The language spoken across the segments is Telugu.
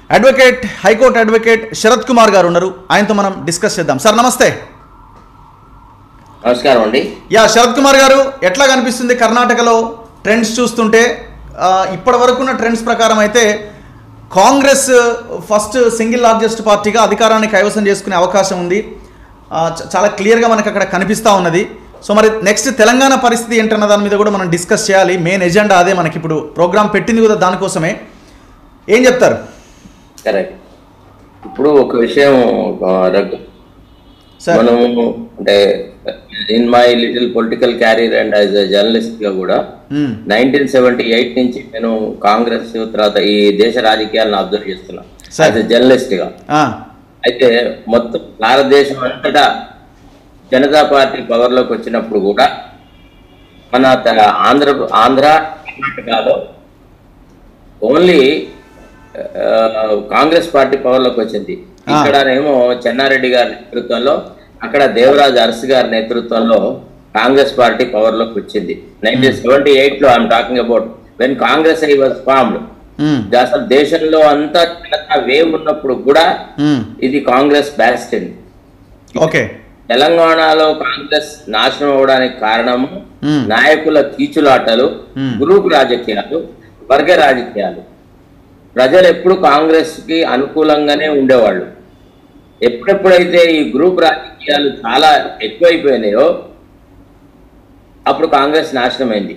Advocate high court advocate Sarath Kumar గారు ఉన్నారు. ఆయనతో మనం డిస్కస్ చేద్దాం. సార్ నమస్తే. నమస్కారం అండి. శరత్ కుమార్ గారు, ఎట్లా కనిపిస్తుంది కర్ణాటకలో ట్రెండ్స్ చూస్తుంటే? ఇప్పటి వరకున్న ట్రెండ్స్ ప్రకారం అయితే కాంగ్రెస్ ఫస్ట్ సింగిల్ లార్జెస్ట్ పార్టీగా అధికారాన్ని కైవసం చేసుకునే అవకాశం ఉంది. చాలా క్లియర్గా మనకు అక్కడ కనిపిస్తూ ఉన్నది. సో మరి నెక్స్ట్ తెలంగాణ పరిస్థితి ఏంటన్న దాని మీద కూడా మనం డిస్కస్ చేయాలి. మెయిన్ ఎజెండా అదే, మనకి ఇప్పుడు ప్రోగ్రామ్ పెట్టింది కూడా దానికోసమే. ఏం చెప్తారు? కరెక్ట్. ఇప్పుడు ఒక విషయం మనము అంటే in my little political career and as a journalist గా కూడా 1978 నుంచి నేను కాంగ్రెస్ తర్వాత ఈ దేశ రాజకీయాలను అబ్జర్వ్ చేస్తున్నా యాజ్ ఎ జర్నలిస్ట్ గా. అయితే మొత్తం భారతదేశం అంతటా జనతా పార్టీ పవర్ లోకి వచ్చినప్పుడు కూడా మన ఆంధ్ర కర్ణాటకలో ఓన్లీ కాంగ్రెస్ పార్టీ పవర్ లోకి వచ్చింది. ఇక్కడనేమో చెన్నారెడ్డి గారి నేతృత్వంలో, అక్కడ దేవరాజ్ అరస్ గారి నేతృత్వంలో కాంగ్రెస్ పార్టీ పవర్ లోకి వచ్చింది. 1978 I'm talking about when Congress I was formed. అసలు దేశంలో అంతా జనతా వేవ్ ఉన్నప్పుడు కూడా ఇది కాంగ్రెస్ బ్యాస్టిన్. తెలంగాణలో కాంగ్రెస్ నాశనం అవడానికి కారణము నాయకుల కీచులాటలు, గ్రూప్ రాజకీయాలు, వర్గ రాజకీయాలు. ప్రజలు ఎప్పుడు కాంగ్రెస్ కి అనుకూలంగానే ఉండేవాళ్ళు. ఎప్పుడెప్పుడైతే ఈ గ్రూప్ రాజకీయాలు చాలా ఎక్కువైపోయినాయో అప్పుడు కాంగ్రెస్ నాశనమైంది.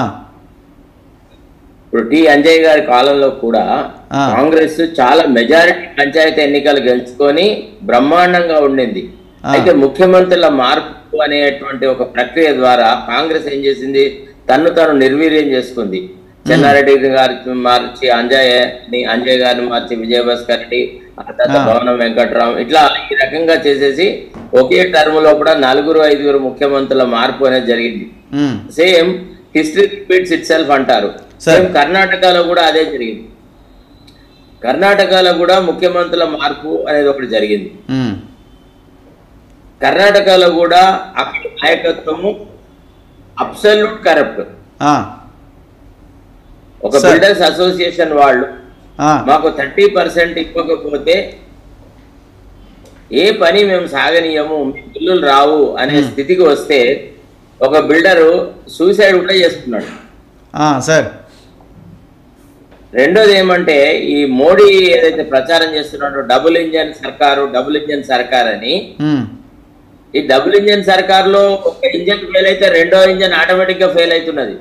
ఇప్పుడు టి అంజయ్ గారి కాలంలో కూడా కాంగ్రెస్ చాలా మెజారిటీ పంచాయతీ ఎన్నికలు గెలుచుకొని బ్రహ్మాండంగా ఉండింది. అయితే ముఖ్యమంత్రుల మార్పు అనేటువంటి ఒక ప్రక్రియ ద్వారా కాంగ్రెస్ ఏం చేసింది, తను నిర్వీర్యం చేసుకుంది. చెన్నారెడ్డి గారిని మార్చి అంజయ్ గారిని మార్చి విజయభాస్కర్ రెడ్డి, భవనం వెంకట్రామ్, ఇట్లా ఈ రకంగా చేసేసి ఒకే టర్మ్ లో కూడా 4-5 ముఖ్యమంత్రుల మార్పు అనేది జరిగింది. Same history repeats itself అంటారు. సేమ్ కర్ణాటకలో కూడా అదే జరిగింది. కర్ణాటకలో కూడా ముఖ్యమంత్రుల మార్పు అనేది ఒకటి జరిగింది. కర్ణాటకలో కూడా అక్కడ నాయకత్వము అబ్సల్యూట్ కరప్ట్. ఒక బిల్డర్స్ అసోసియేషన్ వాళ్ళు మాకు 30% ఇవ్వకపోతే ఏ పని మేము సాగనీయము, బిల్లులు రావు అనే స్థితికి వస్తే ఒక బిల్డరు సూసైడ్ కూడా చేసుకున్నాడు. రెండోది ఏమంటే, ఈ మోడీ ఏదైతే ప్రచారం చేస్తున్నాడో డబుల్ ఇంజన్ సర్కారు అని, ఈ డబుల్ ఇంజన్ సర్కారులో ఒక ఇంజన్ ఫెయిల్ అయితే రెండో ఇంజన్ ఆటోమేటిక్ గా ఫెయిల్ అవుతున్నది.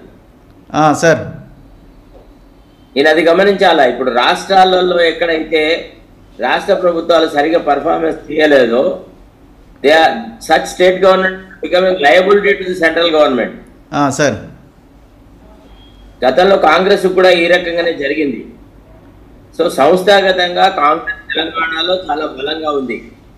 ఈయన అది గమనించాలా. ఇప్పుడు రాష్ట్రాలలో ఎక్కడైతే రాష్ట్ర ప్రభుత్వాలు సరిగా పర్ఫార్మెన్స్ చేయలేదో they are such state government becoming liability to the central government. గతంలో కాంగ్రెస్ కూడా ఈ రకంగానే జరిగింది. సో సంస్థాగతంగా కాంగ్రెస్ తెలంగాణలో చాలా బలంగా ఉంది.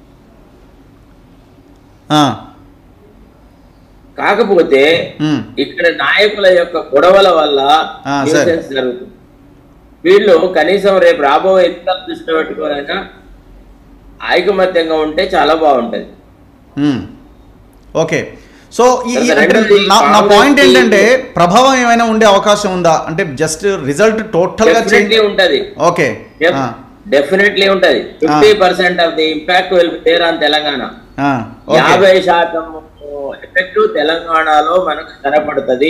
కాకపోతే ఇక్కడ నాయకుల యొక్క గొడవల వల్ల జరుగుతుంది. వీళ్ళు కనీసం రేపు రాబోయే ఎన్నికలు దృష్టిలో పెట్టుకోనైనా ఐకమత్యంగా ఉంటే చాలా బాగుంటది. ఓకే. సో నా పాయింట్ ఏంటంటే, ప్రభావం ఏమైనా ఉండే అవకాశం ఉందా? అంటే జస్ట్ రిజల్ట్ టోటల్ గా ఉంటది. ఓకే, డెఫినెట్లీ ఉంటది. 50% of the impact will be there on Telangana. 50% effect తెలంగాణలో మనకు కనపడుతుంది.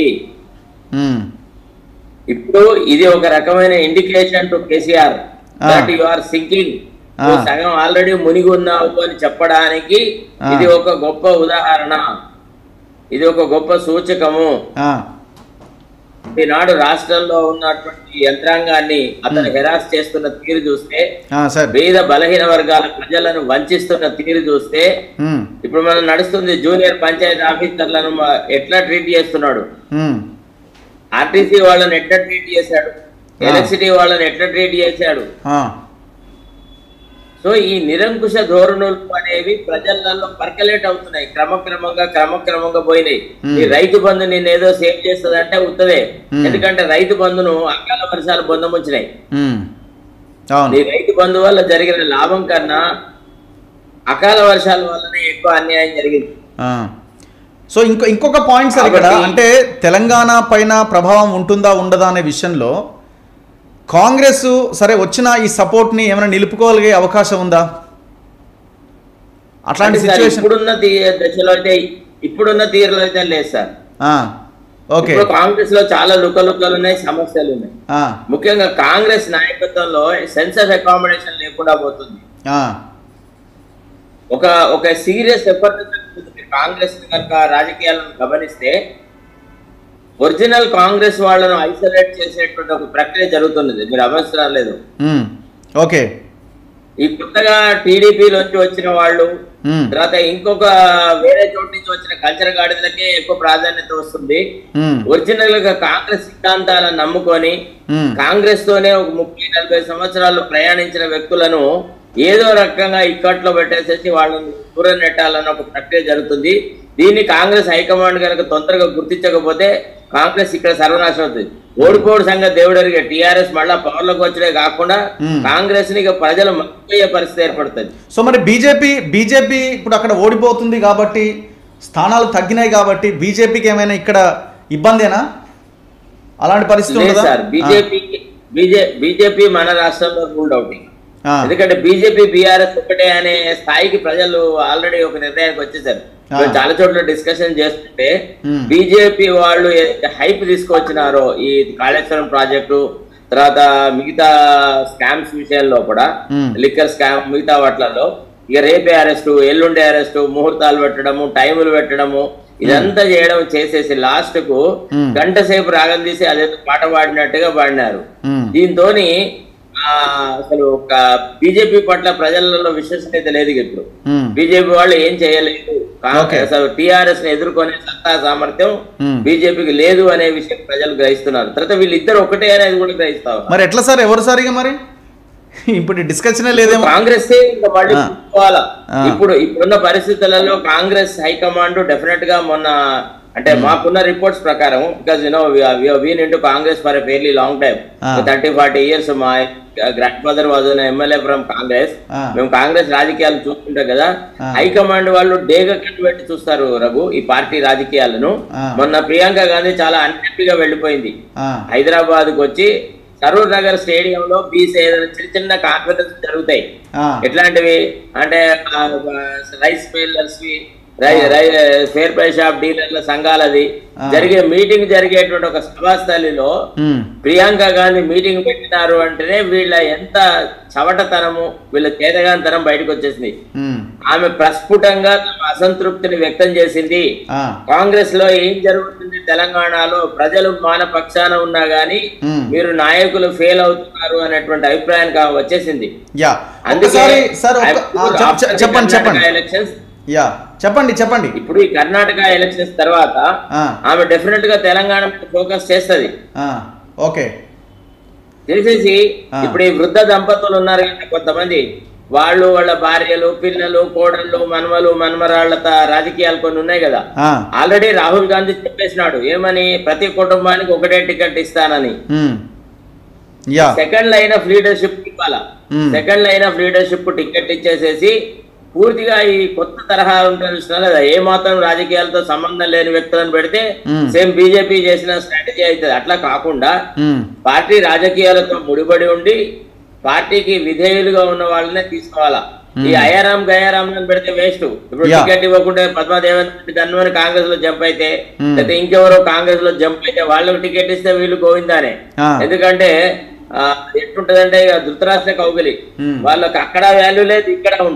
ఇప్పుడు ఇది ఒక రకమైన indication to KCR that you are sinking, సగం ఆల్రెడీ మునిగి ఉన్నావు అని చెప్పడానికి ఇది ఒక గొప్ప ఉదాహరణ, ఇది ఒక గొప్ప సూచకము. ఈనాడు రాష్ట్రంలో ఉన్నటువంటి యంత్రాంగాన్ని అతను హెరాస్ చేస్తున్న తీరు చూస్తే, పేద బలహీన వర్గాల ప్రజలను వంచిస్తున్న తీరు చూస్తే, ఇప్పుడు మనం నడుస్తుంది జూనియర్ పంచాయతీ ఆఫీసర్లను ఎట్లా ట్రీట్ చేస్తున్నాడు, ఆర్టీసీ వాళ్ళని ఎట్లా ట్రీట్ చేశాడు, ఎలక్ట్రిసిటీ వాళ్ళని ఎట్లా ట్రీట్ చేశాడు. సో ఈ నిరంకుశ ధోరణులు అనేవి ప్రజలలో పర్కలేట్ అవుతున్నాయి, క్రమక్రమంగా పోయినాయి. ఈ రైతు బంధు నేను ఏదో సేవ్ చేస్తుంది అంటే ఉత్తదే, ఎందుకంటే రైతు బంధును అకాల వర్షాలు పొందముచ్చినాయి. ఈ రైతు బంధు వల్ల జరిగిన లాభం కన్నా అకాల వర్షాల వల్లనే ఎక్కువ అన్యాయం జరిగింది. సో ఇంకొక పాయింట్ సార్ ఇక్కడ, అంటే తెలంగాణ పైన ప్రభావం ఉంటుందా ఉండదా అనే విషయంలో కాంగ్రెస్ సరే వచ్చిన ఈ సపోర్ట్ని ఏమైనా నిలుపుకోగలిగే అవకాశం ఉందా అట్లాంటి సిచ్యువేషన్? దశలో అయితే ఇప్పుడున్న తీరులో అయితే లేదు సార్. ఓకే, కాంగ్రెస్ లో చాలా లుకలుకలు ఉన్నాయి, సమస్యలు ఉన్నాయి. ముఖ్యంగా కాంగ్రెస్ నాయకత్వంలో సెన్స్ ఆఫ్ అకామిడేషన్ లేకుండా పోతుంది. ఒక సీరియస్ ఎఫర్ట్ కాంగ్రెస్ కనుక రాజకీయాలను గమనిస్తే ఒరిజినల్ కాంగ్రెస్ వాళ్ళను ఐసోలేట్ చేసేటువంటి ఒక ప్రక్రియ జరుగుతున్నది, మీరు అవసరం లేదు. ఓకే, ఈ కొత్తగా టీడీపీలోంచి వచ్చిన వాళ్ళు, తర్వాత ఇంకొక వేరే చోటు నుంచి వచ్చిన కల్చర్ గాడిదలకే ఎక్కువ ప్రాధాన్యత వస్తుంది. ఒరిజినల్ గా కాంగ్రెస్ సిద్ధాంతాలను నమ్ముకొని కాంగ్రెస్ తోనే ఒక 30-40 సంవత్సరాలు ప్రయాణించిన వ్యక్తులను ఏదో రకంగా ఇక్కట్లో పెట్టేసేసి వాళ్ళని దూరం నెట్టాలన్న ఒక ప్రక్రియ జరుగుతుంది. దీన్ని కాంగ్రెస్ హైకమాండ్ కనుక తొందరగా గుర్తించకపోతే కాంగ్రెస్ ఇక్కడ సర్వనాశనం అవుతుంది. ఓడిపోడు సంగతి దేవుడరిగా టీఆర్ఎస్ మళ్ళా పవర్ లోకి వచ్చే కాకుండా కాంగ్రెస్ ని ప్రజలు మర్చిపోయే పరిస్థితి ఏర్పడుతుంది. సో మరి బీజేపీ ఇప్పుడు అక్కడ ఓడిపోతుంది కాబట్టి, స్థానాలు తగ్గినాయి కాబట్టి బీజేపీకి ఏమైనా ఇక్కడ ఇబ్బందేనా? అలాంటి పరిస్థితి లేదు సార్. బీజేపీ మన రాష్ట్రంలో రూల్డ్ అవుట్. ఎందుకంటే బీజేపీ బీఆర్ఎస్ ఒకటే అనే స్థాయికి ప్రజలు ఆల్రెడీ ఒక నిర్ణయానికి వచ్చేసారు. చాలా చోట్ల డిస్కషన్ చేస్తుంటే బీజేపీ వాళ్ళు హైప్ తీసుకొచ్చినారో ఈ కాళేశ్వరం ప్రాజెక్టు, తర్వాత మిగతా స్కామ్స్ విషయంలో కూడా, లిక్కర్ స్కామ్, మిగతా వాటిలలో ఇక రేపే అరెస్టు, ఎల్లుండే అరెస్టు, ముహూర్తాలు పెట్టడము, టైములు పెట్టడము, ఇదంతా చేయడం చేసేసి లాస్ట్ కు గంట సేపు రాగం తీసి అదేదో పాట పాడినట్టుగా పాడినారు. దీంతో అసలు బీజేపీ పట్ల ప్రజలలో విశ్వసనీయత లేదు. ఇప్పుడు బీజేపీ వాళ్ళు ఏం చేయలేదు. అసలు టీఆర్ఎస్ ని ఎదుర్కొనే సత్తా సామర్థ్యం బీజేపీకి లేదు అనే విషయం ప్రజలు గ్రహిస్తున్నారు. తర్వాత వీళ్ళిద్దరు ఒకటే అనేది కూడా గ్రహిస్తారు. మరి ఎట్లా సార్, ఎవరు సార్ ఇక మరి ఇప్పుడు డిస్కషన్ లేదేమో? కాంగ్రెస్ ఇంకా మళ్ళీ చూసుకోవాలా. ఇప్పుడున్న పరిస్థితులలో కాంగ్రెస్ హైకమాండ్ డెఫినెట్ గా మొన్న అంటే మాకున్న రిపోర్ట్స్ ప్రకారం, because we've been into Congress for a fairly long time, 30-40 years. మా grandfather was MLA from Congress. మేము కాంగ్రెస్ రాజకీయాలు చూస్తుంటాం కదా. హైకమాండ్ వాళ్ళు డేగా కట్టు పెట్టి చూస్తారు రఘు ఈ పార్టీ రాజకీయాలను. మొన్న ప్రియాంక గాంధీ చాలా అన్హ్యాపీగా వెళ్ళిపోయింది. హైదరాబాద్ కు వచ్చి సరూర్ నగర్ స్టేడియంలో చిన్న చిన్న కాన్ఫరెన్స్ జరుగుతాయి. ఎట్లాంటివి అంటే rice millers, fair price shop డీలర్ల సంఘాలది జరిగే మీటింగ్ జరిగేటువంటి ఒక సభాస్థలిలో ప్రియాంక గాంధీ మీటింగ్ పెట్టినారు అంటేనే వీళ్ళ ఎంత చవటతనము, వీళ్ళ చేతగానితనం బయటకు వచ్చేసింది. ఆమె ప్రస్ఫుటంగా అసంతృప్తిని వ్యక్తం చేసింది. కాంగ్రెస్ లో ఏం జరుగుతుంది తెలంగాణలో, ప్రజలు మాన పక్షాన ఉన్నా గానీ మీరు నాయకులు ఫెయిల్ అవుతున్నారు అనేటువంటి అభిప్రాయానికి వచ్చేసింది. అందుకే ఎలక్షన్స్ చెప్పండి. ఇప్పుడు ఈ కర్ణాటక ఎలక్షన్స్ తర్వాత ఆమె డెఫినెట్ గా తెలంగాణ ఫోకస్ చేస్తుంది. ఓకే, చేసేసి ఇప్పుడు ఈ వృద్ధ దంపతులు ఉన్నారు కదా కొంతమంది, వాళ్ళు వాళ్ళ భార్యలు, పిల్లలు, కోడళ్ళు, మనమలు, మనమరాళ్ల రాజకీయాలు కొన్ని ఉన్నాయి కదా. ఆల్రెడీ రాహుల్ గాంధీ చెప్పేసినాడు ఏమని, ప్రతి కుటుంబానికి ఒకటే టికెట్ ఇస్తానని. సెకండ్ లైన్ ఆఫ్ లీడర్షిప్ ఇవ్వాలా. Second line of leadership ticket ఇచ్చేసేసి పూర్తిగా ఈ కొత్త తరహా ఉంటుంది కదా, ఏ మాత్రం రాజకీయాలతో సంబంధం లేని వ్యక్తులను పెడితే సేమ్ బీజేపీ చేసిన స్ట్రాటజీ అవుతుంది. అట్లా కాకుండా పార్టీ రాజకీయాలతో ముడిపడి ఉండి పార్టీకి విధేయులుగా ఉన్న వాళ్ళనే తీసుకోవాలా. ఈ అయారాం గయారాం పెడితే వేస్ట్. ఇప్పుడు టికెట్ ఇవ్వకుంటే పద్మాదేవన్ గన్మని కాంగ్రెస్ లో జంప్ అయితే, లేకపోతే ఇంకెవరో కాంగ్రెస్ లో జంప్ అయితే వాళ్ళకి టికెట్ ఇస్తే వీళ్ళు గోవిందానే. ఎందుకంటే ఎట్లుంటదంటే ఇక ధృతరాష్ట్ర కౌగిలి, వాళ్ళకి అక్కడ వాల్యూ లేదు, ఇక్కడ ఉండదు.